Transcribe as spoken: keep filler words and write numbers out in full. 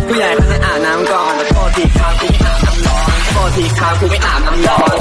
ผู้ใหญ่เขาให้อาบน้ำก่อนโทษทีครับกูไม่อาบน้ำร้อนโทษทีครับกูไม่อาบน้ำร้อน